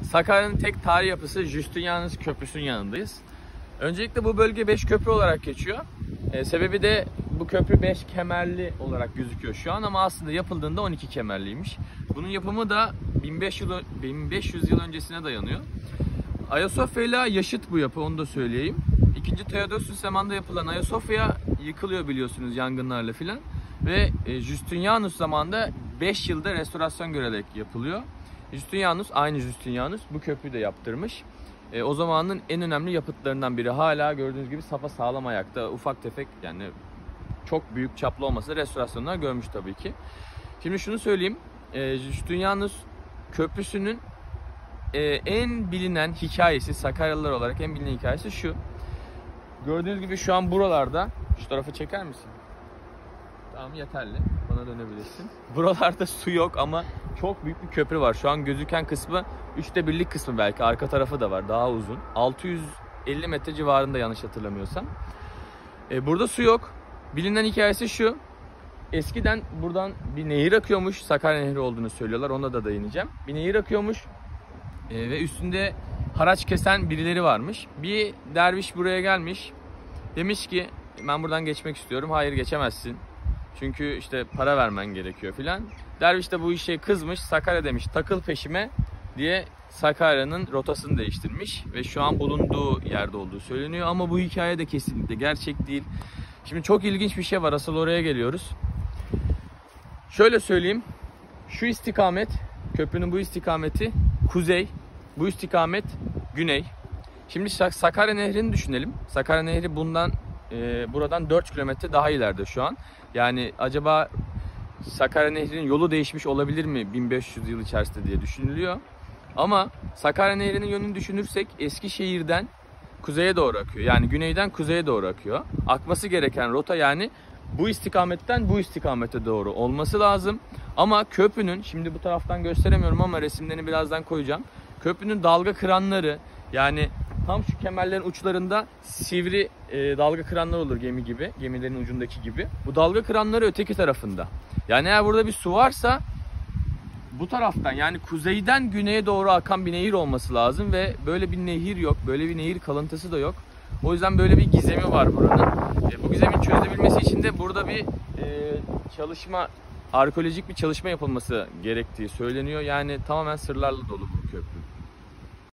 Sakarya'nın tek tarihi yapısı Justinianus Köprüsü'nün yanındayız. Öncelikle bu bölge 5 köprü olarak geçiyor. Sebebi de bu köprü 5 kemerli olarak gözüküyor şu an ama aslında yapıldığında 12 kemerliymiş. Bunun yapımı da 1500 yıl öncesine dayanıyor. Ayasofya ile yaşıt bu yapı, onu da söyleyeyim. 2. Theodosius zamanında yapılan Ayasofya yıkılıyor biliyorsunuz yangınlarla filan. Ve Justinianus zamanında 5 yılda restorasyon görerek yapılıyor. Justinianus, aynı Justinianus bu köprüyü de yaptırmış. O zamanın en önemli yapıtlarından biri. Hala gördüğünüz gibi sapasağlam ayakta. Ufak tefek, yani çok büyük çaplı olmasa da restorasyonlar görmüş tabii ki. Şimdi şunu söyleyeyim. Justinianus Köprüsü'nün en bilinen hikayesi, Sakaryalılar olarak en bilinen hikayesi şu. Gördüğünüz gibi şu an buralarda, şu tarafı çeker misin? Tamam, yeterli. Bana dönebilirsin. Buralarda su yok ama çok büyük bir köprü var. Şu an gözüken kısmı 1/3'lik kısmı belki. Arka tarafı da var, daha uzun. 650 metre civarında yanlış hatırlamıyorsam. Burada su yok. Bilinen hikayesi şu. Eskiden buradan bir nehir akıyormuş. Sakarya Nehri olduğunu söylüyorlar. Ona da değineceğim. Bir nehir akıyormuş. Ve üstünde haraç kesen birileri varmış. Bir derviş buraya gelmiş. Demiş ki ben buradan geçmek istiyorum. Hayır, geçemezsin. Çünkü işte para vermen gerekiyor filan. Derviş de bu işe kızmış. Sakarya demiş, takıl peşime diye Sakarya'nın rotasını değiştirmiş. Ve şu an bulunduğu yerde olduğu söyleniyor. Ama bu hikaye de kesinlikle gerçek değil. Şimdi çok ilginç bir şey var. Asıl oraya geliyoruz. Şöyle söyleyeyim. Şu istikamet, köprünün bu istikameti kuzey. Bu istikamet güney. Şimdi Sakarya Nehri'ni düşünelim. Sakarya Nehri buradan 4 kilometre daha ileride şu an. Yani acaba Sakarya Nehri'nin yolu değişmiş olabilir mi 1500 yıl içerisinde diye düşünülüyor. Ama Sakarya Nehri'nin yönünü düşünürsek Eskişehir'den kuzeye doğru akıyor. Yani güneyden kuzeye doğru akıyor. Akması gereken rota yani bu istikametten bu istikamete doğru olması lazım. Ama köprünün, şimdi bu taraftan gösteremiyorum ama resimlerini birazdan koyacağım. Köprünün dalga kıranları, yani tam şu kemerlerin uçlarında sivri dalga kıranlar olur gemi gibi, gemilerin ucundaki gibi. Bu dalga kıranları öteki tarafında. Yani eğer burada bir su varsa bu taraftan, yani kuzeyden güneye doğru akan bir nehir olması lazım ve böyle bir nehir yok, böyle bir nehir kalıntısı da yok. O yüzden böyle bir gizemi var buranın. Bu gizemin çözülebilmesi için de burada bir arkeolojik bir çalışma yapılması gerektiği söyleniyor. Yani tamamen sırlarla dolu bu köprü.